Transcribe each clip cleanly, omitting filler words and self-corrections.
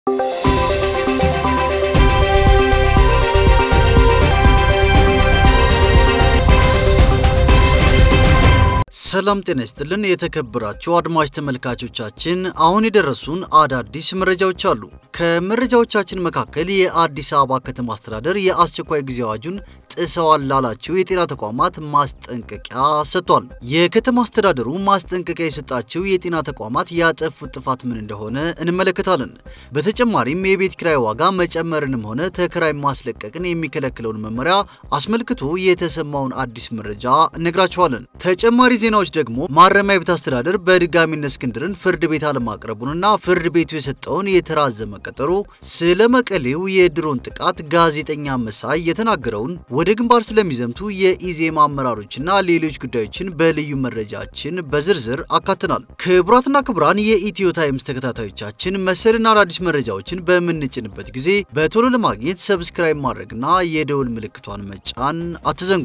ሰላም ጤና ይስጥልን የተከበራችሁ አድማጭ ተመልካቾቻችን አሁን የደረሱን አዳዲስ መረጃዎች አሉ ከመረጃዎቻችን መካከል የአዲስ አበባ ከተማ አስተዳደር የአስቸኳይ ጊዜ አዋጁን ጥሰዋል ላላቸው የጤና ተቋማት ማስጠንቀቂያ ሰጥቷል የከተማ አስተዳደሩ ማስጠንቀቂያ የሰጣቸው የጤና ተቋማት ያጠፉት ጥፋት ምን እንደሆነ እንመለከታለን በተጨማሪም የቤት ኪራይ ዋጋ መጨመርንም ሆነ ተከራይ ማስለቀቅን የሚከለክለውን መመሪያ አስመልክቶ የተሰማውን አዲስ መረጃ እነግራችኋለን ተጨማሪ ዜናዎች ደግሞ ማረሚያ ቤት አስተዳደር በድጋሚ እስክንድርን ፍርድ ቤት አለማቅረቡንና ፍርድ ቤቱ የሰጠውን የተራዘመ ቀጠሮ ስለመቀሌው የድሮን ጥቃት ጋዜጠኛ መሳይ የተናገረውን ወደ ግንባር ስለሚዘምቱ የኢዜማ አመራሮችና ሌሎች ጉዳዮችን በልዩ መረጃችን በዝርዝር አካተናል ክቡራትና ክቡራን የኢትዮ ታይምስ ተከታታዮቻችን መሰልና አዲስ መረጃዎችን በመንጭንበት ጊዜ በቶሎ ለማግኘት ሰብስክራይብ ማድረግና የደውል ምልክቷን መጫን አትዘንጉ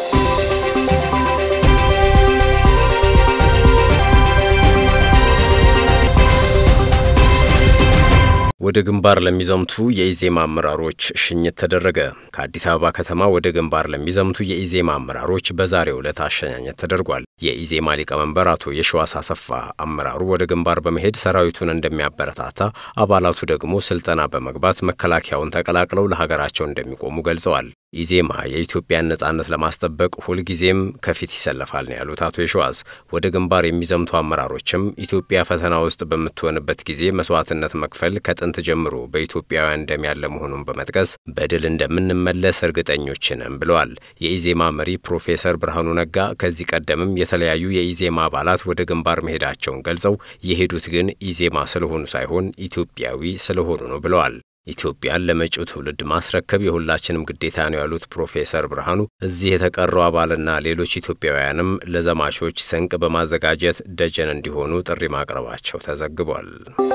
ወደ ግንባር ለሚዘምቱ የኢዜማ አመራሮች ሽኝት ተደረገ ከአዲስ አበባ ከተማ ወደ ግንባር ለሚዘምቱ የኢዜማ አመራሮች በዛሬው ዕለት አሸኛኘት ተደርጓል የኢዜማ ሊቀመንበር አቶ የሸዋስ አሰፋ አመራሩ ወደ ግንባር በመሄድ ሰራዊቱን እንደሚያበረታታ አባላቱ ደግሞ ስልጠና በመግባት መከላከያውን ተቀላቅለው ለሀገራቸው እንደሚቆሙ ገልጸዋል ኢዜማ የኢትዮጵያን ነጻነት ለማስጠበቅ ሁሉ ጊዜም ከፊት ይሰለፋል ነው ያሉት አቶ የሸዋስ ወደ ግንባር የሚዘምቱ አመራሮችም ኢትዮጵያ ፈተና ውስጥ በመትወንበት ጊዜ መስዋዕትነት መክፈል ከጥንት ጀምሮ በኢትዮጵያውያን ደም ያለ መሆኑን በመጥቀስ በድል እንደምንመለስ እርግጠኞች ነን ብለዋል የኢዜማ መሪ ፕሮፌሰር ብርሃኑ ነጋ ከዚህ ቀደምም የተለያዩ የኢዜማ አባላት ወደ ግንባር መሄዳቸውን ገልጸው የሄዱት ግን ኢዜማ ስለሆኑ ሳይሆን ኢትዮጵያዊ ስለሆኑ ነው ብለዋል ኢትዮጵያን ለመጪው ትውልድ ማስረከብ የሁላችንም ግዴታ ነው ያሉት ፕሮፌሰር ብርሃኑ እዚህ የተቀረው አባልና ሌሎች ኢትዮጵያውያንም ለዘማቾች ስንቅ በማዘጋጀት ደጀን እንዲሆኑ ጥሪ ማቅረባቸው ተዘግቧል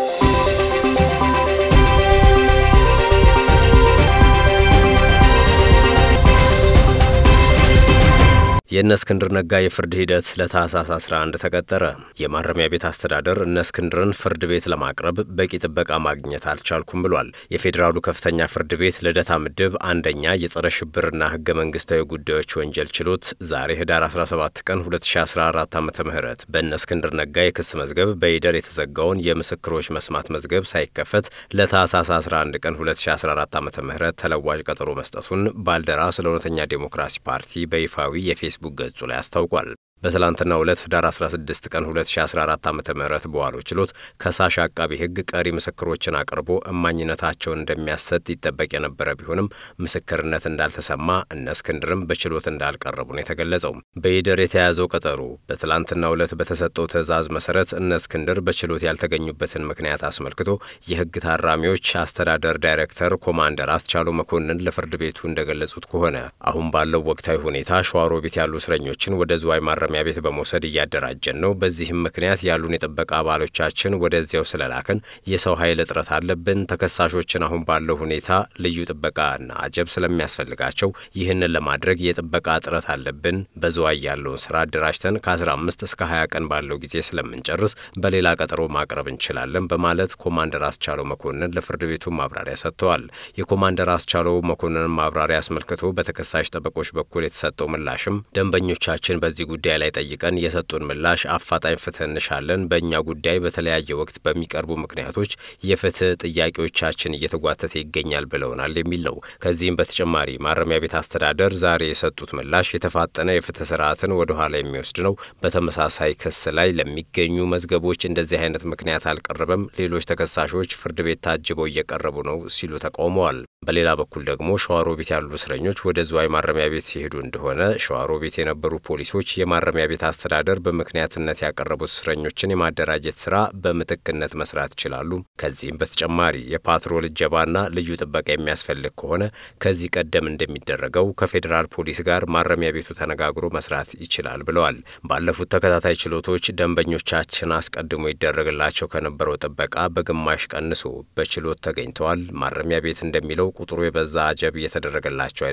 የእስክንድር ነጋ የፍርድ ሂደት ለታህሳስ 11 ተቀጠረ የማረሚያ ቤት አስተዳደር እስክንድርን ፍርድ ቤት ለማቅረብ በቂ ጥበቃ ማግኘት አልቻልኩም ብሏል የፌደራሉ ከፍተኛ ፍርድ ቤት ልደታ ምድብ አንደኛ የጸረ ሽብርና ህገ መንግስታዊ ጉዳዮች ወንጀል ችሎት ዛሬ ህዳር 17 ቀን 2014 ዓ.ም በእስክንድር ነጋ የክስ መዝገብ በይደር የተዘጋውን የምስክሮች መስማት መዝገብ ሳይከፈት ለታህሳስ 11 ቀን 2014 ዓ.ም ተለዋጭ ቀጠሮ መስጠቱን ባልደራስ ለእውነተኛ ዲሞክራሲ ፓርቲ በይፋዊ የፌስቡክ ገጹ ላይ አስታውቋል በትላንትናው ዕለት ህዳር 16 ቀን 2014 ዓ.ም በዋለው ችሎት ከሳሽ አቃቢ ህግ ቀሪ ምስክሮችን አቅርቦ እማኝነታቸውን እንደሚያሰጥ ይጠበቅ የነበረ ቢሆንም ምስክርነት እንዳልተሰማ እስክንድርም በችሎት እንዳልቀረቡ ነው የተገለጸው በይደር የተያዘው ቀጠሮ በትላንትናው ዕለት በተሰጠው ትዕዛዝ መሰረት እስክንድር በችሎት ያልተገኙበትን ምክንያት አስመልክቶ የህግ ታራሚዎች አስተዳደር ዳይሬክተር ኮማንደር አስቻለው መኮንን ለፍርድ ቤቱ እንደገለጹት ከሆነ አሁን ባለው ወቅታዊ ሁኔታ ሸዋሮቢት ያሉ እስረኞችን ወደ ዝዋይ ማረሚያ ቤት በመውሰድ እያደራጀን ነው በዚህም ምክንያት ያሉን የጥበቃ አባሎቻችን ወደዚያው ስለላከን የሰው ኃይል እጥረት አለብን ተከሳሾችን አሁን ባለው ሁኔታ ልዩ ጥበቃና አጀብ ስለሚያስፈልጋቸው ይህንን ለማድረግ የጥበቃ እጥረት አለብን በዝዋይ ያለውን ስራ አደራጅተን ከ15 እስከ 20 ቀን ባለው ጊዜ ስለምንጨርስ በሌላ ቀጠሮ ማቅረብ እንችላለን በማለት ኮማንደር አስቻለው መኮንን ለፍርድ ቤቱ ማብራሪያ ሰጥተዋል የኮማንደር አስቻለው መኮንን ማብራሪያ አስመልክቶ በተከሳሽ ጠበቆች በኩል የተሰጠው ምላሽም ደንበኞቻችን በዚህ ጉዳይ ላይ ጠይቀን የሰጡን ምላሽ አፋጣኝ ፍትህ እንሻለን በእኛ ጉዳይ በተለያየ ወቅት በሚቀርቡ ምክንያቶች የፍትህ ጥያቄዎቻችን እየተጓተተ ይገኛል ብለውናል የሚል ነው ከዚህም በተጨማሪ ማረሚያ ቤት አስተዳደር ዛሬ የሰጡት ምላሽ የተፋጠነ የፍትህ ስርዓትን ወደ ኋላ የሚወስድ ነው በተመሳሳይ ክስ ላይ ለሚገኙ መዝገቦች እንደዚህ አይነት ምክንያት አልቀረበም ሌሎች ተከሳሾች ፍርድ ቤት ታጅበው እየቀረቡ ነው ሲሉ ተቃውመዋል በሌላ በኩል ደግሞ ሸዋሮቢት ያሉ እስረኞች ወደ ዝዋይ ማረሚያ ቤት ሲሄዱ እንደሆነ ሸዋሮቢት የነበሩ ፖሊሶች የማረሚያ ቤት አስተዳደር በምክንያትነት ያቀረቡት እስረኞችን የማደራጀት ስራ በምትክነት መስራት ይችላሉ ከዚህም በተጨማሪ የፓትሮል እጀባና ልዩ ጥበቃ የሚያስፈልግ ከሆነ ከዚህ ቀደም እንደሚደረገው ከፌደራል ፖሊስ ጋር ማረሚያ ቤቱ ተነጋግሮ መስራት ይችላል ብለዋል ባለፉት ተከታታይ ችሎቶች ደንበኞቻችን አስቀድሞ ይደረግላቸው ከነበረው ጥበቃ በግማሽ ቀንሶ በችሎት ተገኝተዋል ማረሚያ ቤት እንደሚለው ቁጥሩ የበዛ አጀብ እየተደረገላቸው አይደለም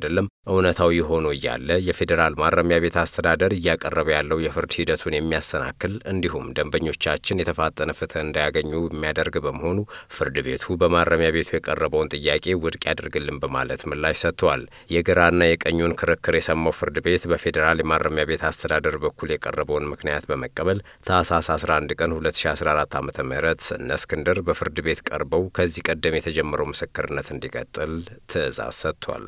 እውነታዊ ሆኖ እያለ የፌዴራል ማረሚያ ቤት አስተዳደር እያቀረበ ያለው የፍርድ ሂደቱን የሚያሰናክል እንዲሁም ደንበኞቻችን የተፋጠነ ፍትህ እንዳያገኙ የሚያደርግ በመሆኑ ፍርድ ቤቱ በማረሚያ ቤቱ የቀረበውን ጥያቄ ውድቅ ያድርግልን በማለት ምላሽ ሰጥቷል። የግራና የቀኙን ክርክር የሰማው ፍርድ ቤት በፌዴራል የማረሚያ ቤት አስተዳደር በኩል የቀረበውን ምክንያት በመቀበል ታህሳስ 11 ቀን 2014 ዓ.ም እነ እስክንድር በፍርድ ቤት ቀርበው ከዚህ ቀደም የተጀመረው ምስክርነት እንዲቀጥል ትዕዛዝ ሰጥቷል።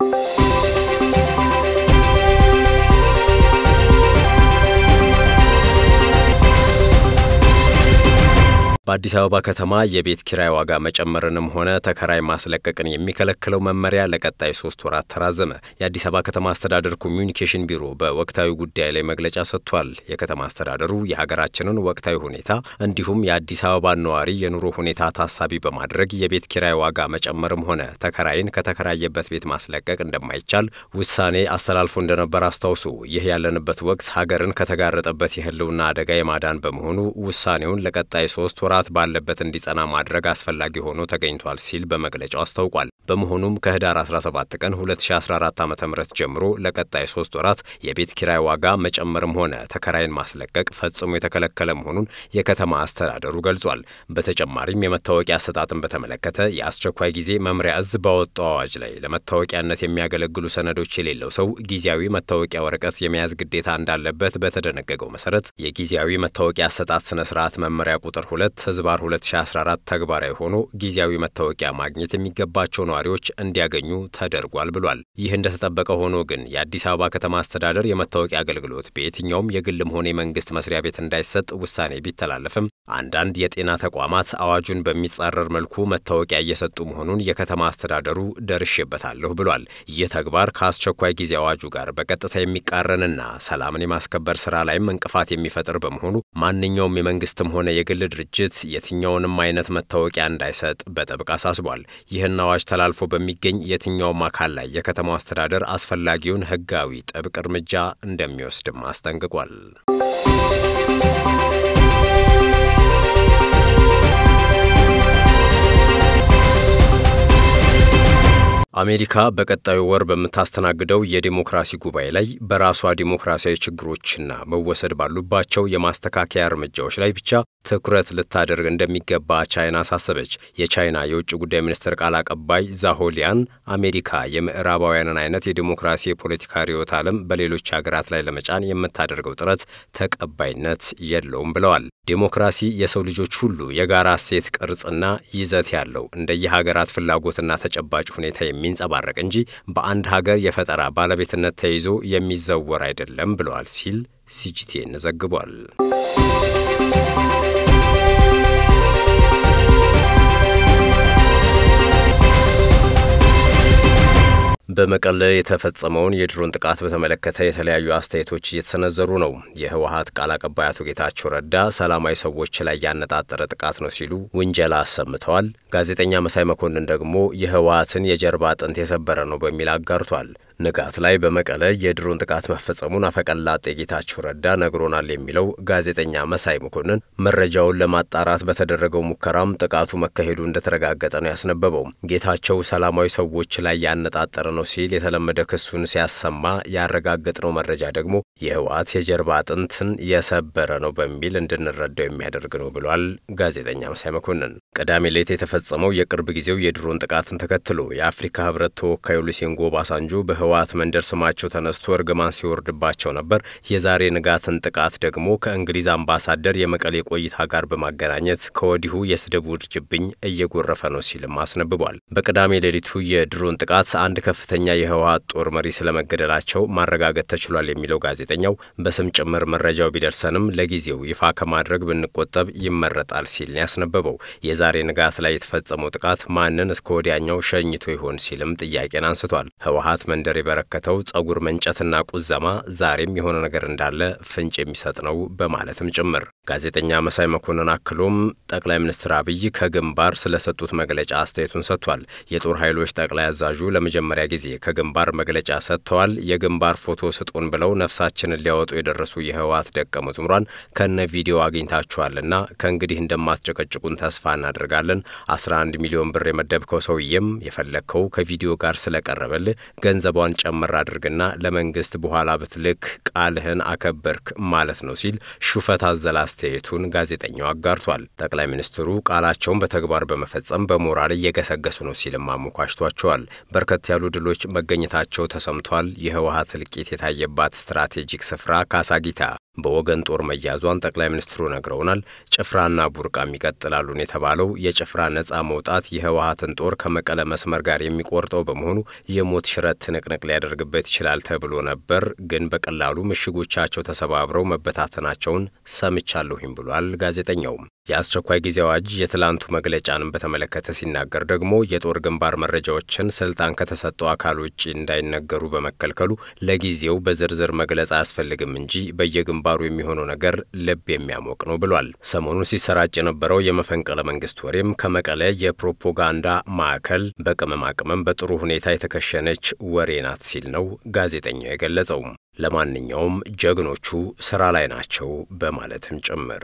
በአዲስ አበባ ከተማ የቤት ኪራይ ዋጋ መጨመርንም ሆነ ተከራይ ማስለቀቅን የሚከለክለው መመሪያ ለቀጣይ 3 ወራት ተራዘመ። የአዲስ አበባ ከተማ አስተዳደር ኮሚዩኒኬሽን ቢሮ በወቅታዊ ጉዳይ ላይ መግለጫ ሰጥቷል። የከተማ አስተዳደሩ የሀገራችንን ወቅታዊ ሁኔታ እንዲሁም የአዲስ አበባ ነዋሪ የኑሮ ሁኔታ ታሳቢ በማድረግ የቤት ኪራይ ዋጋ መጨመርም ሆነ ተከራይን ከተከራየበት ቤት ማስለቀቅ እንደማይቻል ውሳኔ አስተላልፎ እንደነበር አስታውሱ። ይህ ያለንበት ወቅት ሀገርን ከተጋረጠበት የህልውና አደጋ የማዳን በመሆኑ ውሳኔውን ለቀጣይ 3 ወራት ባለበት እንዲጸና ማድረግ አስፈላጊ ሆኖ ተገኝቷል ሲል በመግለጫው አስታውቋል። በመሆኑም ከህዳር 17 ቀን 2014 ዓ.ም ጀምሮ ለቀጣይ 3 ወራት የቤት ኪራይ ዋጋ መጨመርም ሆነ ተከራይን ማስለቀቅ ፈጽሞ የተከለከለ መሆኑን የከተማ አስተዳደሩ ገልጿል። በተጨማሪም የመታወቂያ አሰጣጥን በተመለከተ የአስቸኳይ ጊዜ መምሪያ እዝ ባወጣው አዋጅ ላይ ለመታወቂያነት የሚያገለግሉ ሰነዶች የሌለው ሰው ጊዜያዊ መታወቂያ ወረቀት የመያዝ ግዴታ እንዳለበት በተደነገገው መሰረት የጊዜያዊ መታወቂያ አሰጣጥ ስነ ስርዓት መመሪያ ቁጥር 2/2014 ተግባራዊ ሆኖ ጊዜያዊ መታወቂያ ማግኘት የሚገባቸው ነዋሪዎች እንዲያገኙ ተደርጓል ብሏል። ይህ እንደተጠበቀ ሆኖ ግን የአዲስ አበባ ከተማ አስተዳደር የመታወቂያ አገልግሎት በየትኛውም የግልም ሆነ የመንግስት መስሪያ ቤት እንዳይሰጥ ውሳኔ ቢተላለፍም አንዳንድ የጤና ተቋማት አዋጁን በሚጻረር መልኩ መታወቂያ እየሰጡ መሆኑን የከተማ አስተዳደሩ ደርሼበታለሁ ብሏል። ይህ ተግባር ከአስቸኳይ ጊዜ አዋጁ ጋር በቀጥታ የሚቃረንና ሰላምን የማስከበር ስራ ላይም እንቅፋት የሚፈጥር በመሆኑ ማንኛውም የመንግስትም ሆነ የግል ድርጅት የትኛውንም አይነት መታወቂያ እንዳይሰጥ በጥብቅ አሳስቧል። ይህን አዋጅ ተላልፎ በሚገኝ የትኛውም አካል ላይ የከተማው አስተዳደር አስፈላጊውን ህጋዊ ጥብቅ እርምጃ እንደሚወስድም አስጠንቅቋል። አሜሪካ በቀጣዩ ወር በምታስተናግደው የዲሞክራሲ ጉባኤ ላይ በራሷ ዲሞክራሲያዊ ችግሮችና መወሰድ ባሉባቸው የማስተካከያ እርምጃዎች ላይ ብቻ ትኩረት ልታደርግ እንደሚገባ ቻይና አሳሰበች። የቻይና የውጭ ጉዳይ ሚኒስትር ቃል አቀባይ ዛሆሊያን አሜሪካ የምዕራባውያንን አይነት የዲሞክራሲ የፖለቲካ ርዕዮተ ዓለም በሌሎች ሀገራት ላይ ለመጫን የምታደርገው ጥረት ተቀባይነት የለውም ብለዋል። ዲሞክራሲ የሰው ልጆች ሁሉ የጋራ እሴት ቅርጽና ይዘት ያለው እንደየሀገራት ፍላጎትና ተጨባጭ ሁኔታ የሚንጸባረቅ እንጂ በአንድ ሀገር የፈጠራ ባለቤትነት ተይዞ የሚዘወር አይደለም ብለዋል ሲል ሲጂቲኤን ዘግቧል። በመቀለ የተፈጸመውን የድሮን ጥቃት በተመለከተ የተለያዩ አስተያየቶች እየተሰነዘሩ ነው። የህወሓት ቃል አቀባይ አቶ ጌታቸው ረዳ ሰላማዊ ሰዎች ላይ ያነጣጠረ ጥቃት ነው ሲሉ ውንጀላ አሰምተዋል። ጋዜጠኛ መሳይ መኮንን ደግሞ የህወሓትን የጀርባ አጥንት የሰበረ ነው በሚል አጋርቷል። ንጋት ላይ በመቀለ የድሮን ጥቃት መፈጸሙን አፈቀላጤ ጌታቸው ረዳ ነግሮናል የሚለው ጋዜጠኛ መሳይ መኮንን መረጃውን ለማጣራት በተደረገው ሙከራም ጥቃቱ መካሄዱ እንደተረጋገጠ ነው ያስነበበው። ጌታቸው ሰላማዊ ሰዎች ላይ ያነጣጠረ ነው ሲል የተለመደ ክሱን ሲያሰማ ያረጋገጥነው መረጃ ደግሞ የህወሓት የጀርባ አጥንትን የሰበረ ነው በሚል እንድንረዳው የሚያደርግ ነው ብሏል ጋዜጠኛ መሳይ መኮንን። ቅዳሜ ዕለት የተፈጸመው የቅርብ ጊዜው የድሮን ጥቃትን ተከትሎ የአፍሪካ ህብረት ተወካዩ ሉሴንጎ ባሳንጆ በህወሓት መንደር ስማቸው ተነስቶ እርግማን ሲወርድባቸው ነበር። የዛሬ ንጋትን ጥቃት ደግሞ ከእንግሊዝ አምባሳደር የመቀሌ ቆይታ ጋር በማገናኘት ከወዲሁ የስድብ ውርጅብኝ እየጎረፈ ነው ሲልም አስነብቧል። በቅዳሜ ሌሊቱ የድሮን ጥቃት አንድ ከፍተኛ የህወሓት ጦር መሪ ስለመገደላቸው ማረጋገጥ ተችሏል የሚለው ጋዜጠኛው በስም ጭምር መረጃው ቢደርሰንም ለጊዜው ይፋ ከማድረግ ብንቆጠብ ይመረጣል ሲል ያስነበበው። የዛሬ ንጋት ላይ የተፈጸመው ጥቃት ማንን እስከ ወዲያኛው ሸኝቶ ይሆን ሲልም ጥያቄን አንስቷል። ህወሓት መንደር የበረከተው ጸጉር መንጨትና ቁዘማ ዛሬም የሆነ ነገር እንዳለ ፍንጭ የሚሰጥ ነው በማለትም ጭምር ጋዜጠኛ መሳይ መኮንን አክሎም ጠቅላይ ሚኒስትር አብይ ከግንባር ስለሰጡት መግለጫ አስተያየቱን ሰጥቷል። የጦር ኃይሎች ጠቅላይ አዛዡ ለመጀመሪያ ጊዜ ከግንባር መግለጫ ሰጥተዋል። የግንባር ፎቶ ስጡን ብለው ነፍሳቸው ስማችንን ሊያወጡ የደረሱ የህወሓት ደቀ መዝሙራን ከነ ቪዲዮ አግኝታችኋልና ከእንግዲህ እንደማትጨቀጭቁን ተስፋ እናደርጋለን። 11 ሚሊዮን ብር የመደብከው ሰውዬም የፈለከው ከቪዲዮ ጋር ስለቀረበል ገንዘቧን ጨምር አድርግና ለመንግስት በኋላ ብትልክ ቃልህን አከበርክ ማለት ነው ሲል ሹፈት አዘል አስተያየቱን ጋዜጠኛው አጋርቷል። ጠቅላይ ሚኒስትሩ ቃላቸውን በተግባር በመፈጸም በሞራል እየገሰገሱ ነው ሲልም አሞካሽቷቸዋል። በርከት ያሉ ድሎች መገኘታቸው ተሰምቷል። የህወሓት እልቂት የታየባት ስትራቴጂክ ስፍራ ካሳጊታ በወገን ጦር መያዟን ጠቅላይ ሚኒስትሩ ነግረውናል። ጭፍራና ቡርቃም ይቀጥላሉን የተባለው የጭፍራ ነጻ መውጣት የህወሓትን ጦር ከመቀለ መስመር ጋር የሚቆርጠው በመሆኑ የሞት ሽረት ትንቅንቅ ሊያደርግበት ይችላል ተብሎ ነበር። ግን በቀላሉ ምሽጎቻቸው ተሰባብረው መበታተናቸውን ሰምቻለሁኝ ብሏል ጋዜጠኛው። የአስቸኳይ ጊዜ አዋጅ የትላንቱ መግለጫንም በተመለከተ ሲናገር ደግሞ የጦር ግንባር መረጃዎችን ስልጣን ከተሰጠው አካል ውጪ እንዳይነገሩ በመከልከሉ ለጊዜው በዝርዝር መግለጽ አያስፈልግም እንጂ በየግንባሩ የሚሆነው ነገር ልብ የሚያሞቅ ነው ብሏል። ሰሞኑን ሲሰራጭ የነበረው የመፈንቅለ መንግስት ወሬም ከመቀለ የፕሮፓጋንዳ ማዕከል በቅመማ ቅመም በጥሩ ሁኔታ የተከሸነች ወሬ ናት ሲል ነው ጋዜጠኛው የገለጸው። ለማንኛውም ጀግኖቹ ስራ ላይ ናቸው በማለትም ጭምር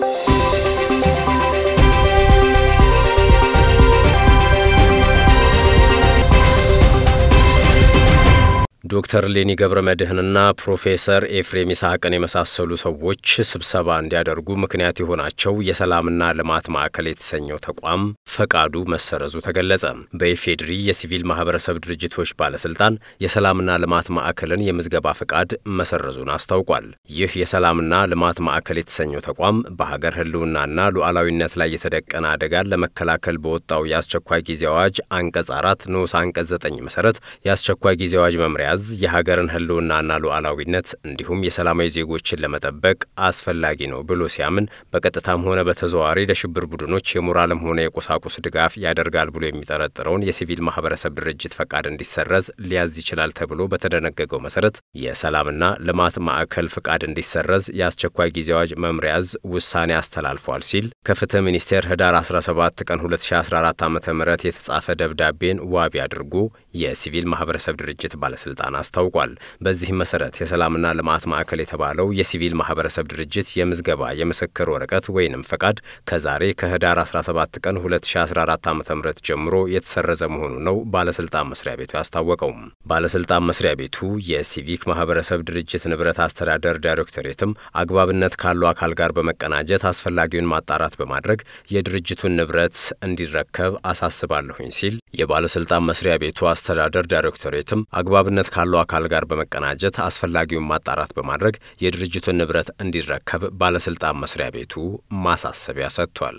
ዶክተር ሌኒ ገብረመድህንና ፕሮፌሰር ኤፍሬም ይስሐቅን የመሳሰሉ ሰዎች ስብሰባ እንዲያደርጉ ምክንያት የሆናቸው የሰላምና ልማት ማዕከል የተሰኘው ተቋም ፈቃዱ መሰረዙ ተገለጸ። በኢፌድሪ የሲቪል ማህበረሰብ ድርጅቶች ባለስልጣን የሰላምና ልማት ማዕከልን የምዝገባ ፈቃድ መሰረዙን አስታውቋል። ይህ የሰላምና ልማት ማዕከል የተሰኘው ተቋም በሀገር ህልውናና ሉዓላዊነት ላይ የተደቀነ አደጋን ለመከላከል በወጣው የአስቸኳይ ጊዜ አዋጅ አንቀጽ 4 ንዑስ አንቀጽ 9 መሰረት የአስቸኳይ ጊዜ አዋጅ መምሪያ የሀገርን ህልውናና ሉዓላዊነት እንዲሁም የሰላማዊ ዜጎችን ለመጠበቅ አስፈላጊ ነው ብሎ ሲያምን በቀጥታም ሆነ በተዘዋዋሪ ለሽብር ቡድኖች የሞራልም ሆነ የቁሳቁስ ድጋፍ ያደርጋል ብሎ የሚጠረጥረውን የሲቪል ማህበረሰብ ድርጅት ፈቃድ እንዲሰረዝ ሊያዝ ይችላል ተብሎ በተደነገገው መሰረት የሰላምና ልማት ማዕከል ፈቃድ እንዲሰረዝ የአስቸኳይ ጊዜ አዋጅ መምሪያ ውሳኔ አስተላልፏል ሲል ከፍትህ ሚኒስቴር ህዳር 17 ቀን 2014 ዓ.ም የተጻፈ ደብዳቤን ዋቢ አድርጎ የሲቪል ማህበረሰብ ድርጅት ባለስልጣን አስታውቋል። በዚህ መሰረት የሰላምና ልማት ማዕከል የተባለው የሲቪል ማህበረሰብ ድርጅት የምዝገባ የምስክር ወረቀት ወይንም ፈቃድ ከዛሬ ከህዳር 17 ቀን 2014 ዓ.ም ጀምሮ የተሰረዘ መሆኑ ነው ባለስልጣን መስሪያ ቤቱ ያስታወቀው። ባለስልጣን መስሪያ ቤቱ የሲቪክ ማህበረሰብ ድርጅት ንብረት አስተዳደር ዳይሬክቶሬትም አግባብነት ካለው አካል ጋር በመቀናጀት አስፈላጊውን ማጣራት በማድረግ የድርጅቱን ንብረት እንዲረከብ አሳስባለሁኝ ሲል የባለስልጣን መስሪያ ቤቱ አስተዳደር ዳይሬክቶሬትም አግባብነት ካለው አካል ጋር በመቀናጀት አስፈላጊውን ማጣራት በማድረግ የድርጅቱን ንብረት እንዲረከብ ባለስልጣን መስሪያ ቤቱ ማሳሰቢያ ሰጥቷል።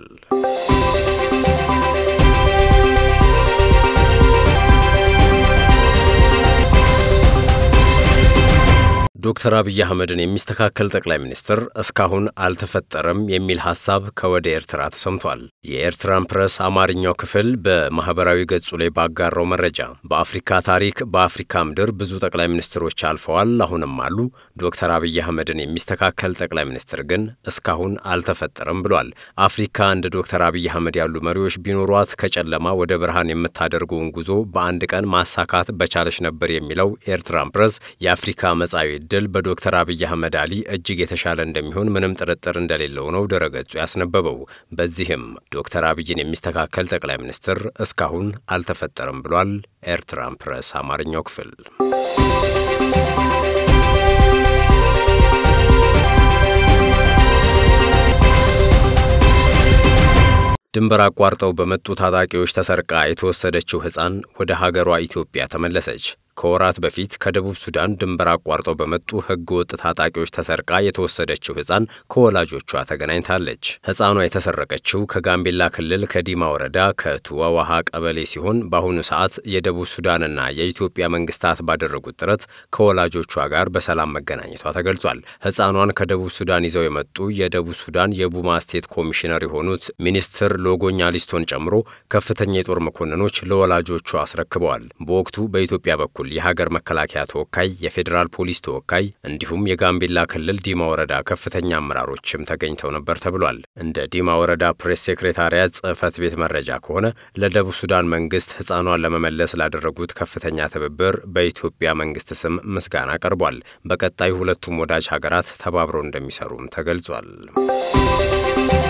ዶክተር አብይ አህመድን የሚስተካከል ጠቅላይ ሚኒስትር እስካሁን አልተፈጠረም የሚል ሐሳብ ከወደ ኤርትራ ተሰምቷል። የኤርትራን ፕሬስ አማርኛው ክፍል በማህበራዊ ገጹ ላይ ባጋራው መረጃ በአፍሪካ ታሪክ በአፍሪካ ምድር ብዙ ጠቅላይ ሚኒስትሮች አልፈዋል፣ አሁንም አሉ። ዶክተር አብይ አህመድን የሚስተካከል ጠቅላይ ሚኒስትር ግን እስካሁን አልተፈጠረም ብሏል። አፍሪካ እንደ ዶክተር አብይ አህመድ ያሉ መሪዎች ቢኖሯት ከጨለማ ወደ ብርሃን የምታደርገውን ጉዞ በአንድ ቀን ማሳካት በቻለች ነበር የሚለው ኤርትራን ፕሬስ የአፍሪካ መጻኢ ድል በዶክተር አብይ አህመድ አሊ እጅግ የተሻለ እንደሚሆን ምንም ጥርጥር እንደሌለው ነው ድረገጹ ያስነበበው። በዚህም ዶክተር አብይን የሚስተካከል ጠቅላይ ሚኒስትር እስካሁን አልተፈጠረም ብሏል ኤርትራን ፕሬስ አማርኛው ክፍል። ድንበር አቋርጠው በመጡ ታጣቂዎች ተሰርቃ የተወሰደችው ሕፃን ወደ ሀገሯ ኢትዮጵያ ተመለሰች። ከወራት በፊት ከደቡብ ሱዳን ድንበር አቋርጠው በመጡ ህገወጥ ታጣቂዎች ተሰርቃ የተወሰደችው ሕፃን ከወላጆቿ ተገናኝታለች። ሕፃኗ የተሰረቀችው ከጋምቤላ ክልል ከዲማ ወረዳ ከቱዋዋሃ ቀበሌ ሲሆን በአሁኑ ሰዓት የደቡብ ሱዳንና የኢትዮጵያ መንግስታት ባደረጉት ጥረት ከወላጆቿ ጋር በሰላም መገናኘቷ ተገልጿል። ሕፃኗን ከደቡብ ሱዳን ይዘው የመጡ የደቡብ ሱዳን የቡማ ስቴት ኮሚሽነር የሆኑት ሚኒስትር ሎጎኛ ሊስቶን ጨምሮ ከፍተኛ የጦር መኮንኖች ለወላጆቿ አስረክበዋል። በወቅቱ በኢትዮጵያ በኩል በኩል የሀገር መከላከያ ተወካይ፣ የፌዴራል ፖሊስ ተወካይ እንዲሁም የጋምቤላ ክልል ዲማ ወረዳ ከፍተኛ አመራሮችም ተገኝተው ነበር ተብሏል። እንደ ዲማ ወረዳ ፕሬስ ሴክሬታሪያት ጽሕፈት ቤት መረጃ ከሆነ ለደቡብ ሱዳን መንግስት ሕፃኗን ለመመለስ ላደረጉት ከፍተኛ ትብብር በኢትዮጵያ መንግስት ስም ምስጋና ቀርቧል። በቀጣዩ ሁለቱም ወዳጅ ሀገራት ተባብረው እንደሚሰሩም ተገልጿል።